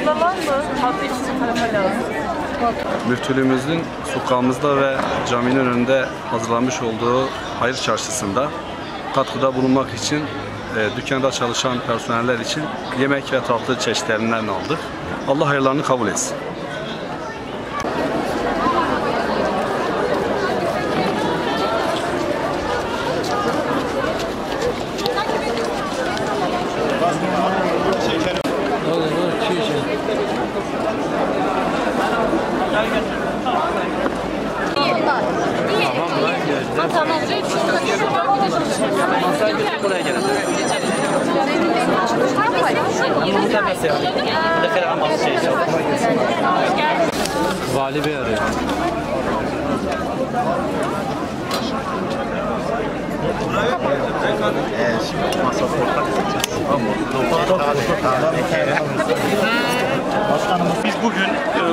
fazla var mı? Fazla işçi tarafa lazım. Müftülüğümüzün sokağımızda ve caminin önünde hazırlanmış olduğu hayır çarşısında katkıda bulunmak için dükkanda çalışan personeller için yemek ve tatlı çeşitlerinden aldık. Allah hayırlarını kabul etsin. Tamam. Buraya gelelim. Vali Bey arıyor. Biz bugün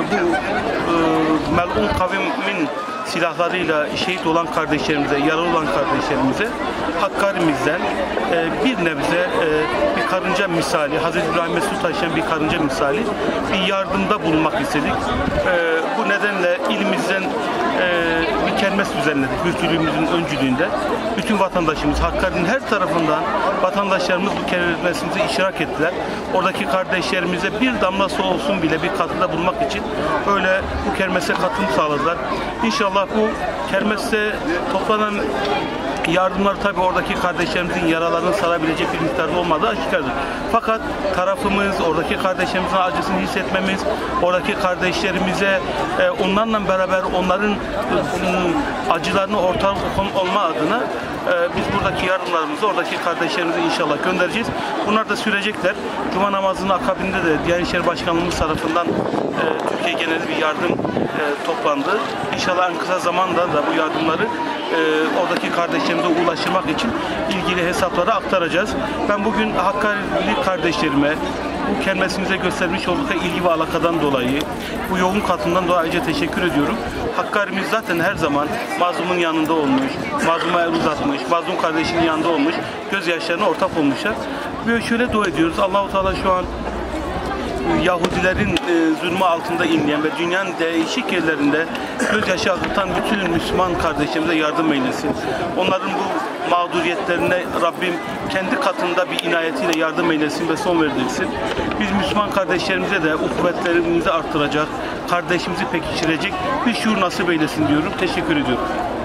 bu melun kavimin silahlarıyla şehit olan kardeşlerimize, yaralı olan kardeşlerimize Hakkari'mizden bir nebze bir karınca misali, Hazreti İbrahim'e su taşıyan bir karınca misali bir yardımda bulunmak istedik. Bu nedenle ilimizden bir kermes düzenledik müftülüğümüzün öncülüğünde. Bütün vatandaşımız, Hakkari'nin her tarafından vatandaşlarımız bu kermesimize iştirak ettiler. Oradaki kardeşlerimize bir damla su olsun bile bir katkıda bulunmak için böyle bu kermese katılım sağladılar. İnşallah bu kermeste toplanan yardımlar tabii oradaki kardeşlerimizin yaralarını sarabilecek bir miktarda olmadığı aşikardır. Fakat tarafımız, oradaki kardeşlerimizin acısını hissetmemiz, oradaki kardeşlerimize onlarla beraber onların acılarını ortak olma adına biz buradaki yardımlarımızı oradaki kardeşlerimize inşallah göndereceğiz. Bunlar da sürecekler. Cuma namazının akabinde de Diyanet İşleri Başkanlığımız tarafından Türkiye geneli bir yardım toplandı. İnşallah en kısa zamanda da bu yardımları oradaki kardeşlerimize ulaştırmak için ilgili hesaplara aktaracağız. Ben bugün Hakkari'li kardeşlerime bu kermesimize göstermiş oldukları ilgi ve alakadan dolayı, bu yoğun katılımdan dolayı ayrıca teşekkür ediyorum. Hakkari'miz zaten her zaman mazlumun yanında olmuş, mazluma el uzatmış, mazlum kardeşinin yanında olmuş, gözyaşlarına ortak olmuşlar. Ve şöyle dua ediyoruz, Allah-u Teala şu an Yahudilerin zulmü altında inleyen ve dünyanın değişik yerlerinde gözyaşı akıtan bütün Müslüman kardeşlerimize yardım eylesin. Onların bu mağduriyetlerine Rabbim kendi katında bir inayetiyle yardım eylesin ve son verdirsin. Biz Müslüman kardeşlerimize de ukuvvetlerimizi arttıracak, kardeşimizi pekiştirecek bir şuur nasip eylesin diyorum. Teşekkür ediyorum.